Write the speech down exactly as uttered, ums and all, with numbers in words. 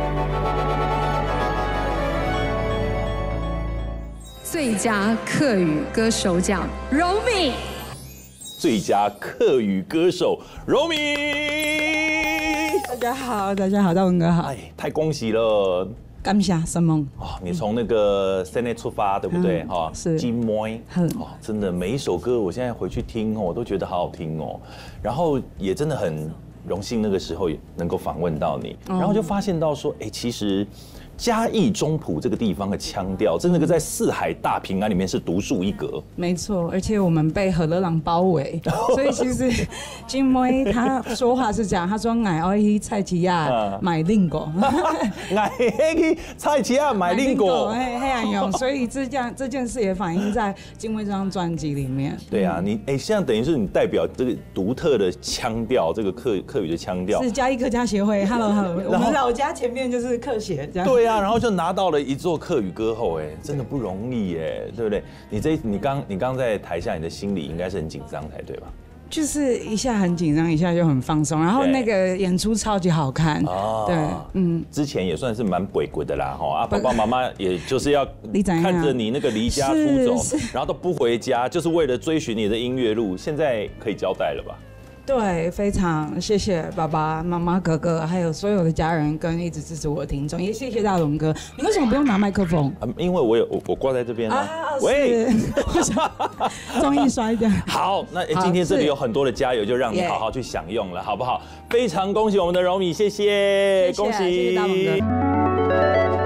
最佳客语歌手奖，柔米。 最佳客语歌手，柔米。 大家好，大家好，大文哥好。 哎，太恭喜了！ 感谢什么？ 哦，你从那个室内出发，对不对？哈， 是。 金妹，哦，真的每一首歌，我现在回去听哦，我都觉得好好听哦。然后也真的很荣幸，那个时候能够访问到你，然后就发现到说，哎，其实。嘉义中埔这个地方的腔调，真的在四海大平安里面是独树一格。 没错，而且我们被和乐朗包围，所以其实金妹他说话是这样，他说“俺要去菜市亚买令果”， 俺去菜市亚买令果， 嘿，黑暗用，所以这件这件事也反映在金妹这张专辑里面。 对啊，你哎，现在等于是你代表这个独特的腔调，这个客客语的腔调， 是嘉义客家协会 ，Hello Hello， 我们老家前面就是客协，这样。 对啊。然后就拿到了一座客语歌后，哎，真的不容易耶，对不对？你这你刚你刚在台下，你的心里应该是很紧张才对吧？ 就是一下很紧张，一下就很放松，然后那个演出超级好看。哦，对，嗯， 之前也算是蛮鬼鬼的啦，哈啊，爸爸妈妈也就是要看着你那个离家出走，然后都不回家，就是为了追寻你的音乐路，现在可以交代了吧？ 对，非常谢谢爸爸妈妈、哥哥，还有所有的家人跟一直支持我的听众，也谢谢大龙哥。你为什么不用拿麦克风？ 啊、因为我有我我挂在这边啊。 喂，终于摔掉。 好，那今天这里有很多的加油，就让你好好去享用了，好不好？非常恭喜我们的柔米，谢谢，恭喜， 谢谢大龙哥。